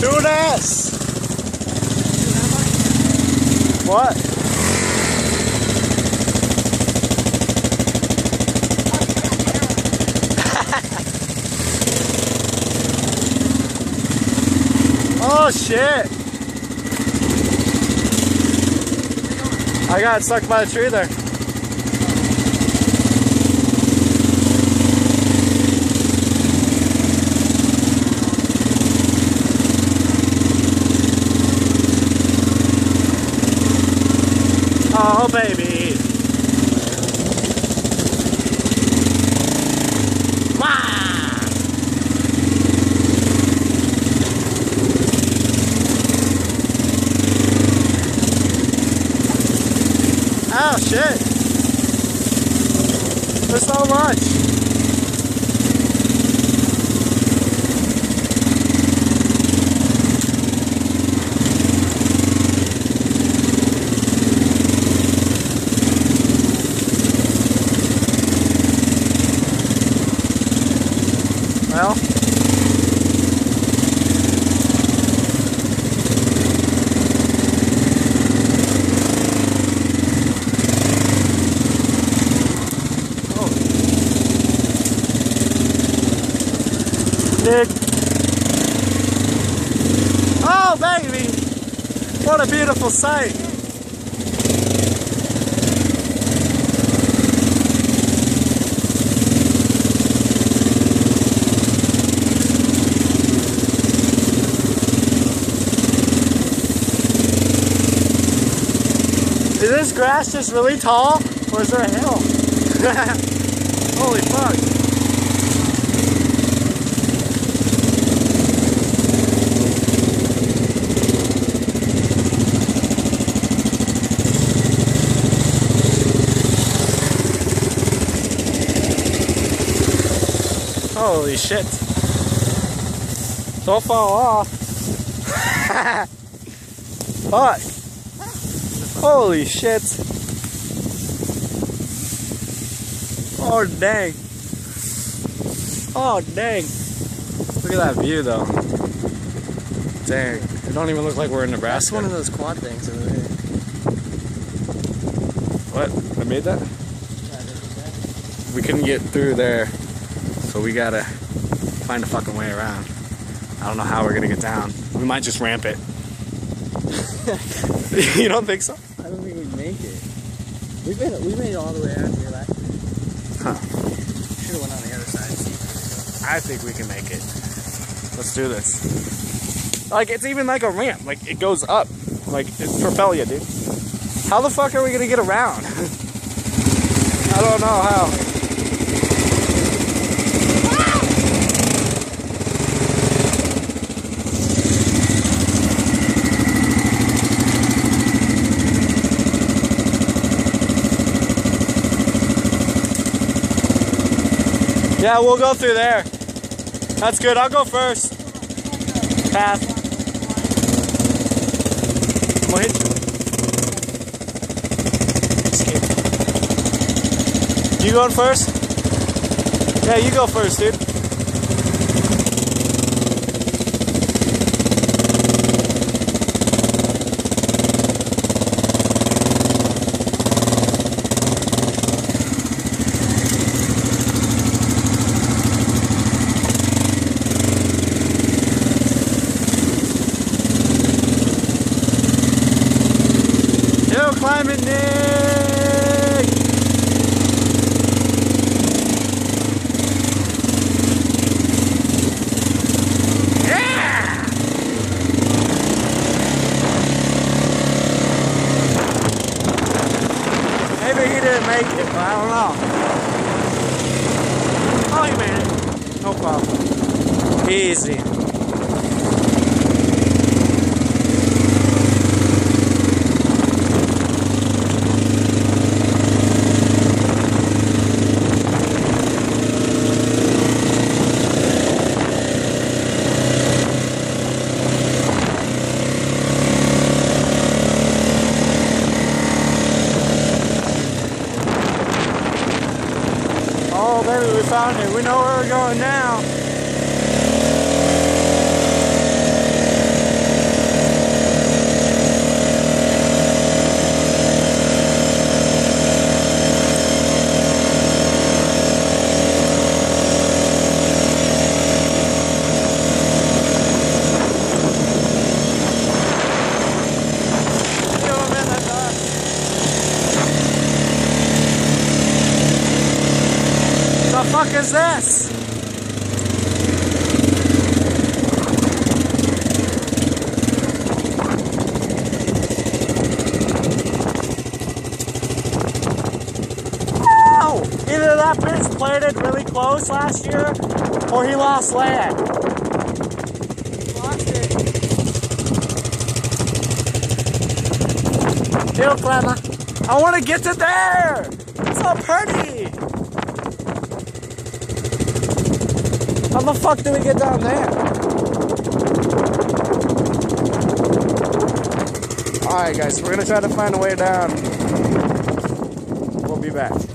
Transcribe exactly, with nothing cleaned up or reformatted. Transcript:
Do this! What? Oh shit! I got stuck by the tree there. Oh baby! Wah! Oh shit! There's so much! Well, oh, Nick. Oh, baby! What a beautiful sight! Is this grass just really tall, or is there a hill? Holy fuck. Holy shit. Don't fall off. Fuck. Holy shit. Oh dang. Oh dang. Look at that view though. Dang. It don't even look like we're in Nebraska. That's one of those quad things over there. What? I made that? We couldn't get through there, so we gotta find a fucking way around. I don't know how we're gonna get down. We might just ramp it. You don't think so? I don't think we'd make it. We've been we made it all the way out here last year. Huh. Should have went on the other side. I think we can make it. Let's do this. Like, it's even like a ramp. Like, it goes up. Like, it's propel you, dude. How the fuck are we gonna get around? I don't know how. Yeah, we'll go through there. That's good. I'll go first. Path. I'm gonna hit you. Escape. You going first? Yeah, you go first, dude. Climate Nick! Yeah! Maybe he didn't make it, but I don't know. Oh, he made it. No problem. Easy. Oh, baby, we found it. We know where we're going now. is this? Wow! Either that bitch played it really close last year, or he lost land. He lost it. Ew, Clemma. I want to get to there! It's so pretty! How the fuck do we get down there? Alright guys, we're gonna try to find a way down. We'll be back.